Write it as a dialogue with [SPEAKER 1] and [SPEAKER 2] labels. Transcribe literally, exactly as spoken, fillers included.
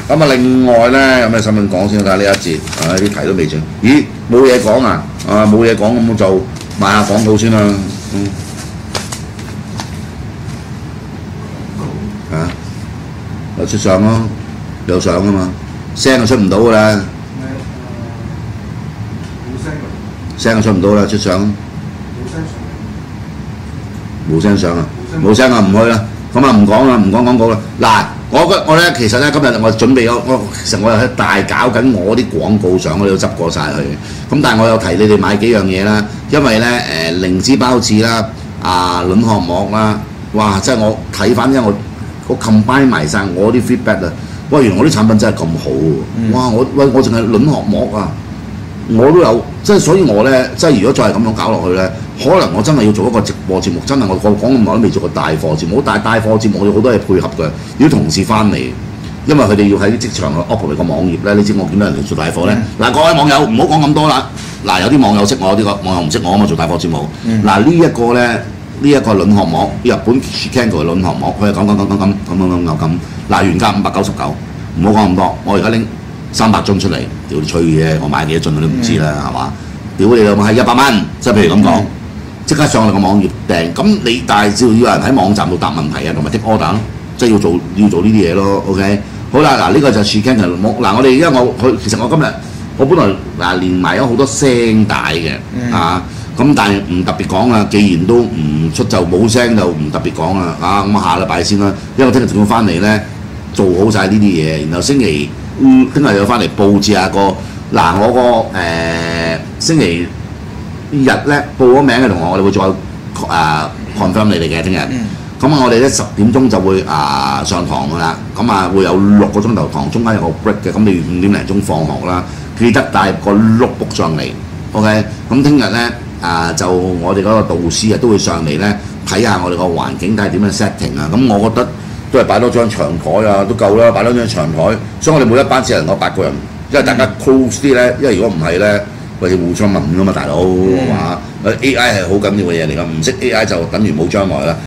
[SPEAKER 1] 咁啊，另外咧有咩新聞講先？睇下呢一節，啊啲題都未整。咦，冇嘢講啊？啊冇嘢講咁就賣下廣告先啦。嗯。啊，又出相咯，有相啊嘛，聲就出唔到噶啦。聲就出唔到啦，出相。冇聲相啊！冇聲啊，唔去啦。咁啊，唔講啦，唔講廣告啦。嗱。我覺我咧其實咧今日我準備咗，我其實我又喺大搞緊我啲廣告相，我都執過晒佢。咁但係我有提你哋買幾樣嘢啦，因為咧誒靈芝包子啦、啊卵殼膜啦，哇！即係我睇翻，因為我我 combine 埋晒我啲 feedback 啊，哇！原來我啲產品真係咁好喎！嗯、哇！我喂我淨係卵殼膜啊，我都有，即係所以我咧即係如果再係咁樣搞落去咧。可能我真係要做一個直播節目，真係我講咁耐都未做過帶貨節目。但係帶貨節目我有好多嘢配合嘅，要同事翻嚟，因為佢哋要喺啲職場去 operate 個網頁咧。你知我見到人哋做帶貨咧，嗱、嗯、各位網友唔好講咁多啦。嗱有啲網友識我，呢、呢個網友唔識我啊嘛，做帶貨節目。嗱、嗯、呢一個咧，呢、呢、一個卵殼膜，日本 Shikango 嘅卵殼膜，佢係講講講講咁咁咁咁咁。嗱原價五百九十九，唔好講咁多。我而家拎三百樽出嚟，屌你吹嘢，我買幾多樽我都唔知啦，係嘛、嗯？屌你老母係一百蚊，即係譬如咁講。嗯即刻上我哋個網頁訂，咁你但係只要有人喺網站度答問題啊，同埋 take order 咯，即係要做要做呢啲嘢咯 ，OK？ 好啦，嗱呢個就係 Shikango 嗱我哋因為我佢其實我今日我本來嗱連埋咗好多聲帶嘅、嗯、啊，咁但係唔特別講啊，既然都唔出就冇聲就唔特別講啦，啊咁下禮拜先啦，因為我聽日仲要翻嚟咧做好晒呢啲嘢，然後星期聽日又翻嚟佈置下個嗱我個誒、呃、星期。日咧報咗名嘅同學，我哋會再啊 confirm 你哋嘅聽日。咁啊，我哋咧十點鐘就會啊上堂㗎啦。咁啊會有六個鐘頭堂，中間有個 break 嘅。咁你五點零鐘放學啦，記得帶個 notebook 上嚟。OK。咁聽日咧啊就我哋嗰個導師啊都會上嚟咧睇下我哋個環境，睇下點樣 setting 啊。咁我覺得都係擺多張長台啊，都夠啦，擺多張長台。所以我哋每一班只能夠八個人，因為大家 close 啲咧，因為如果唔係咧。喂，互相問㗎嘛，大佬係嘛？A I 係好緊要嘅嘢嚟㗎，唔識 A I 就等於冇將來啦。